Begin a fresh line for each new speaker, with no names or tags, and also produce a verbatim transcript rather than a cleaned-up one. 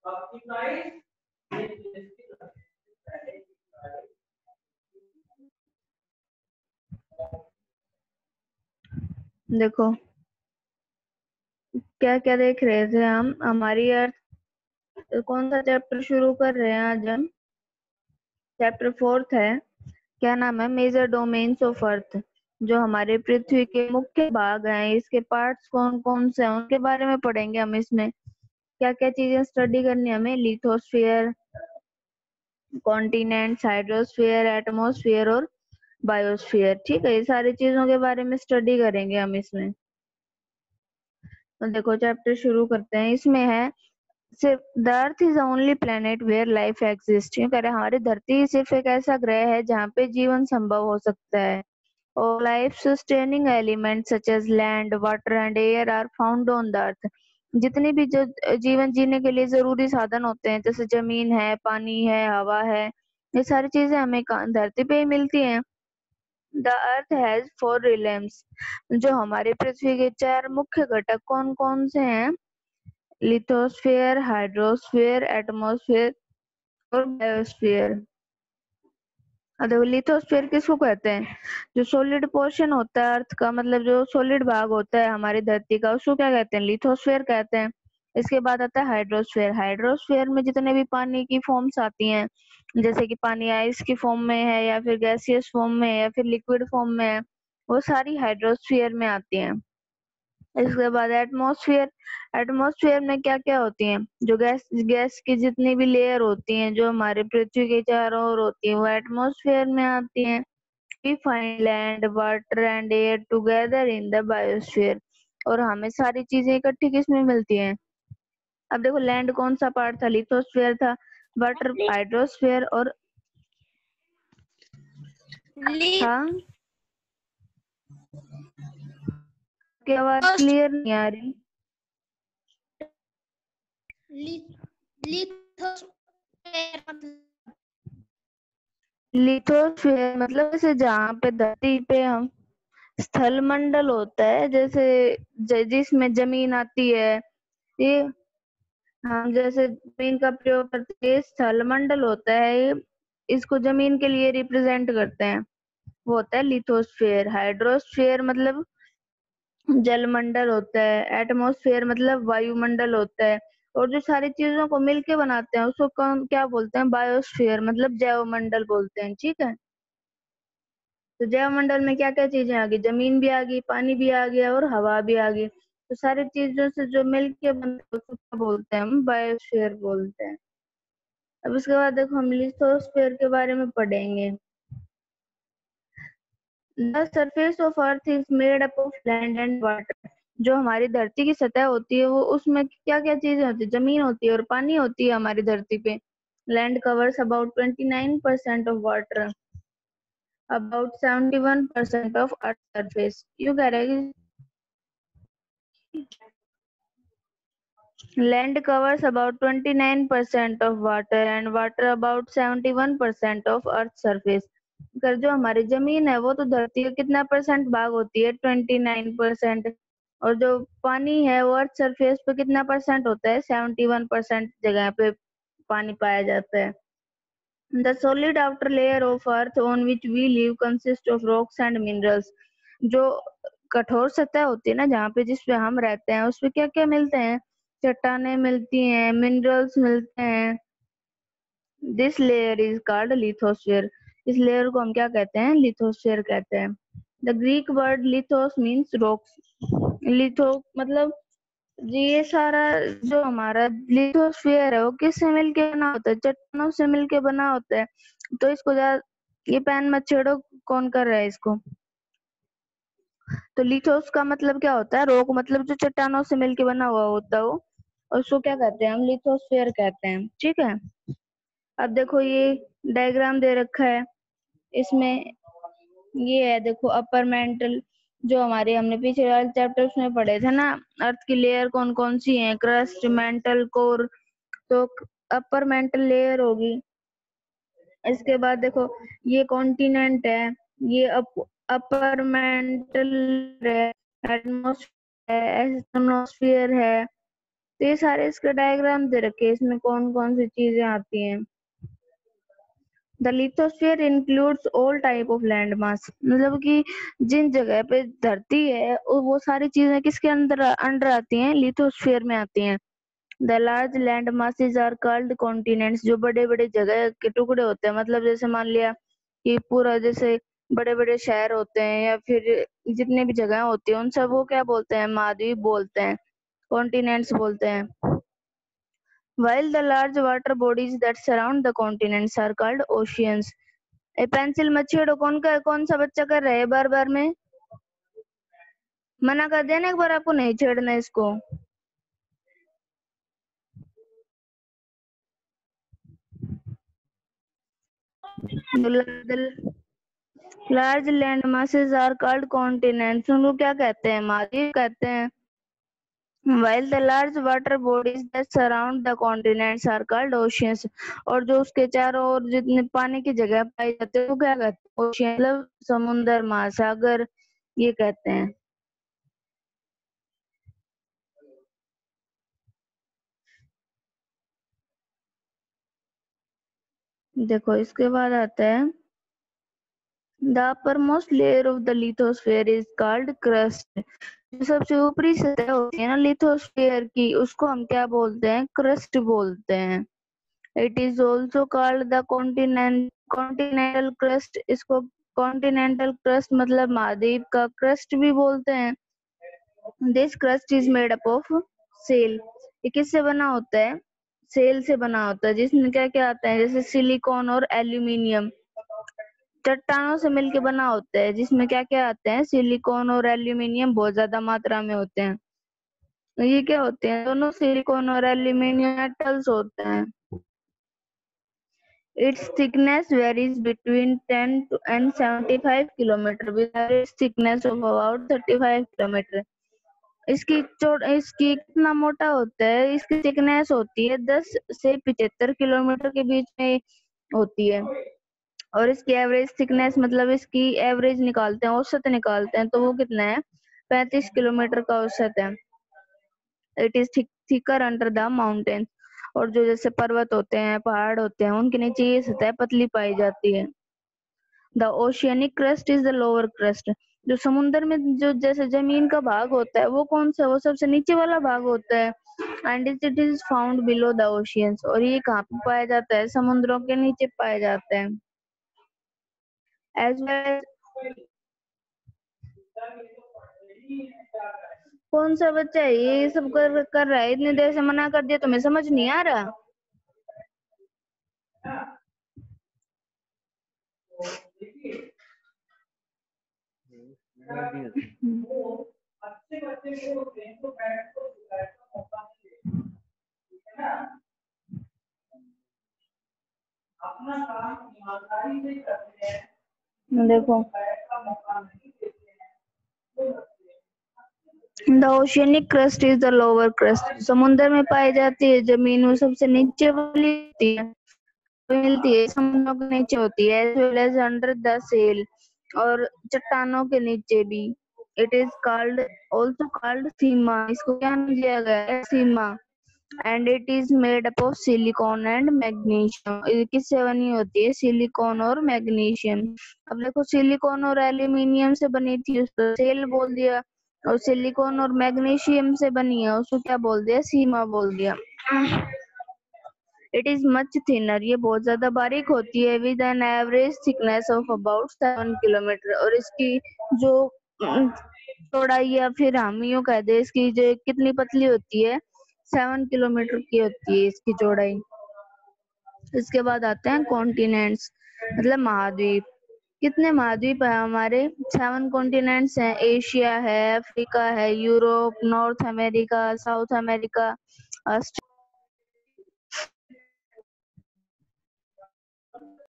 देखो क्या क्या देख रहे थे हम, हमारी अर्थ। कौन सा चैप्टर शुरू कर रहे हैं आज हम? चैप्टर फोर्थ है, क्या नाम है? Major domains of earth. जो हमारे पृथ्वी के मुख्य भाग हैं, इसके पार्ट्स कौन कौन से हैं उनके बारे में पढ़ेंगे हम। इसमें क्या क्या चीजें स्टडी करनी है हमें? लिथोस्फीयर, कॉन्टिनेंट्स, हाइड्रोस्फीयर, एटमॉस्फेयर और बायोस्फीयर। ठीक है, ये सारी चीजों के बारे में स्टडी करेंगे हम इसमें। तो देखो चैप्टर शुरू करते हैं। इसमें है सिर्फ the earth is only planet where life exist. कह रहे हमारी धरती सिर्फ एक ऐसा ग्रह है जहाँ पे जीवन संभव हो सकता है। और life sustaining element such as land, water and air are found on the earth. जितने भी जो जीवन जीने के लिए जरूरी साधन होते हैं, जैसे जमीन है, पानी है, हवा है, ये सारी चीजें हमें धरती पे ही मिलती हैं। The earth has four realms. जो हमारे पृथ्वी के चार मुख्य घटक कौन कौन से हैं? लिथोस्फीयर, हाइड्रोस्फीयर, एटमॉस्फेयर और बायोस्फीयर। देखो लिथोस्फीयर किसको कहते हैं? जो सॉलिड पोर्शन होता है अर्थ का, मतलब जो सॉलिड भाग होता है हमारी धरती का, उसको क्या कहते हैं? लिथोस्फीयर कहते हैं। इसके बाद आता है हाइड्रोस्फीयर। हाइड्रोस्फीयर में जितने भी पानी की फॉर्म्स आती हैं, जैसे कि पानी आइस की फॉर्म में है या फिर गैसियस फॉर्म में है या फिर लिक्विड फॉर्म में है, वो सारी हाइड्रोस्फीयर में आती हैं। इसके बाद एटमॉस्फेयर। एटमॉस्फेयर में क्या क्या होती हैं? जो गैस गैस की जितनी भी लेयर होती हैं जो हमारे पृथ्वी के चारों ओर होती है, वो एटमॉस्फेयर में आती हैं। We find land, water and air together in the biosphere. और हमें सारी चीजें इकट्ठी किसमें मिलती हैं? अब देखो लैंड कौन सा पार्ट था? लिथोस्फीयर था। वाटर हाइड्रोस्फीयर और हाँ, की आवाज क्लियर नहीं आ रही। लिथोस्फीयर मतलब जैसे जहाँ पे धरती पे हम स्थल मंडल होता है, जैसे ज- जिसमें जमीन आती है, ये हम जैसे जमीन का प्रयोग करते हैं, स्थल मंडल होता है ये, इसको जमीन के लिए रिप्रेजेंट करते हैं, वो होता है लिथोस्फीयर। हाइड्रोस्फीयर मतलब जलमंडल होता है। एटमॉस्फेयर मतलब वायुमंडल होता है। और जो सारी चीजों को मिलके बनाते हैं उसको कौन क्या बोलते हैं? बायोस्फीयर मतलब जैवमंडल बोलते हैं। ठीक है, तो जैवमंडल में क्या क्या चीजें आ गई? जमीन भी आ गई, पानी भी आ गया और हवा भी आ गई। तो सारी चीजों से जो मिलके बनता है उसको क्या बोलते हैं? हम बायोस्फीयर बोलते हैं। अब इसके बाद देखो हम लिथोस्फीयर के बारे में पढ़ेंगे। The surface of earth is made up of land and water. जो हमारी धरती की सतह होती है वो उसमें क्या क्या चीजें होती है? जमीन होती है और पानी होती है हमारी धरती पे। Land covers about twenty nine percent of water, about seventy one percent of earth surface. यू कह रहे हैं land covers about twenty-nine percent of water and water about seventy-one percent of earth surface। अगर जो हमारी जमीन है वो तो धरती का कितना परसेंट भाग होती है? उनतीस परसेंट। और जो पानी है वो अर्थ सरफेस पे कितना परसेंट होता है? इकहत्तर परसेंट जगह पे पानी पाया जाता है। The solid outer layer of earth on which we live consists of rocks and minerals। जो कठोर सतह होती है ना जहाँ पे जिसपे हम रहते हैं, उसपे क्या क्या मिलते हैं? चट्टानें मिलती हैं, मिनरल्स मिलते हैं। This layer is called lithosphere. इस लेयर को हम क्या कहते हैं? लिथोस्फीयर कहते हैं। The Greek word lithos means rocks. Litho मतलब जी ये सारा जो हमारा लिथोस्फीयर है वो किससे मिलके बना होता है? चट्टानों से मिलके बना होता है। तो इसको जा ये पेन मत छेड़ो, कौन कर रहा है इसको? तो लिथोस का मतलब क्या होता है? रॉक मतलब जो चट्टानों से मिलके बना हुआ होता है वो, और उसको क्या कहते हैं? हम लिथोस्फीयर कहते हैं। ठीक है, अब देखो ये डायग्राम दे रखा है, इसमें ये है देखो अपर मेंटल। जो हमारे हमने पिछले वाले चैप्टर्स में पढ़े थे ना, अर्थ की लेयर कौन कौन सी है? Crust, mantle, core. तो अपर मेंटल लेयर होगी। इसके बाद देखो ये कॉन्टिनेंट है, ये अप, अपर मेंटल है, एटमॉस्फेयर है, एटमॉस्फेयर है, तो ये सारे इसके डायग्राम दे रखे हैं, इसमें कौन कौन सी चीजें आती हैं। The lithosphere includes all type of land mass, मतलब कि जिन जगह पे धरती है वो सारी चीजें किसके अंदर अंडर आती हैं, लिथोस्फीयर में आती हैं। The large land masses are called continents, जो बड़े बड़े जगह के टुकड़े होते हैं, मतलब जैसे मान लिया कि पूरा जैसे बड़े बड़े शहर होते हैं या फिर जितने भी जगह होती है उन सब वो क्या बोलते हैं, महाद्वीप बोलते हैं, कॉन्टिनेंट्स बोलते हैं। While the large water bodies that surround the continents are called oceans. ए पेंसिल मत छेड़ो, कौन का कौन सा बच्चा कर रहा है बार बार में, मना कर देना एक बार आपको नहीं छेड़ना इसको। Large land masses are called continents, उनको क्या कहते हैं, महाद्वीप कहते हैं। While the large water bodies that surround the continents are called oceans, और जो उसके चारों ओर जितने पानी की जगह पाई जाती है वो क्या कहते हैं, ओशियन, मतलब समुद्र, महासागर ये कहते हैं। देखो इसके बाद आता है the uppermost layer of the lithosphere is called crust। जो सबसे ऊपरी सतह होती है ना लिथोस्फीयर की, उसको हम क्या बोलते हैं, क्रस्ट बोलते हैं। It is also called the continent continental crust, इसको कॉन्टिनेंटल क्रस्ट मतलब महाद्वीप का क्रस्ट भी बोलते हैं। This crust is made up of sial, ये किससे बना होता है, सेल से बना होता है, जिसमें क्या क्या आता है, जैसे सिलिकॉन और एल्यूमिनियम। चट्टानों से मिलके बना होता है, जिसमें क्या क्या आते हैं, सिलिकॉन और एल्यूमिनियम बहुत ज्यादा मात्रा में होते हैं। ये क्या होते हैं, दोनों सिलिकॉन और एल्यूमिनियम मेटल्स होते हैं। Its thickness varies between ten to and seventy-five kilometre with average thickness of about thirty-five kilometre. इसकी चौड़ इसकी कितना मोटा होता है, इसकी थिकनेस होती है दस से पचहत्तर किलोमीटर के बीच में होती है। और इसकी एवरेज थिकनेस मतलब इसकी एवरेज निकालते हैं, औसत निकालते हैं, तो वो कितना है, पैंतीस किलोमीटर का औसत है। It is thicker under the mountain, और जो जैसे पर्वत होते हैं, पहाड़ होते हैं, उनके नीचे ये सतह पतली पाई जाती है। The oceanic crust is the lower crust, जो समुद्र में जो जैसे जमीन का भाग होता है वो कौन सा, वो सबसे नीचे वाला भाग होता है। And it is found below the oceans, और ये कहाँ पे पाया जाता है, समुद्रों के नीचे पाया जाता है। एज वेल कौन सा बच्चा है ये सब कर कर रहा है, इतनी देर से मना कर दिया, तुम्हें समझ नहीं आ रहा। देखो the oceanic crust is the lower crust, समुद्र में पाई जाती है जमीन वो सबसे नीचे वाली होती है, मिलती है समुद्रों के नीचे होती है, as well as under the sial, और चट्टानों के नीचे भी। It is called also called sima, इसको क्या नाम दिया गया है, sima. And it is made up of silicon and magnesium, किससे बनी होती है, सिलिकॉन और मैग्नीशियम। अब देखो सिलिकॉन और एल्यूमिनियम से बनी थी उसको सेल बोल दिया, और सिलिकॉन और मैग्नीशियम से बनी है उसको क्या बोल दिया, सीमा बोल दिया। इट इज मच थिनर, ये बहुत ज्यादा बारीक होती है, with an average thickness of about seven kilometre, और इसकी जो चौड़ाई या फिर हम यूं कह दे इसकी जो कितनी पतली होती है, सेवन किलोमीटर की होती है इसकी चौड़ाई। इसके बाद आते हैं कॉन्टिनेंट्स, मतलब महाद्वीप। कितने महाद्वीप है हमारे, सेवन कॉन्टिनेंट्स हैं, एशिया है, अफ्रीका है, Europe, north America, south America, Australia,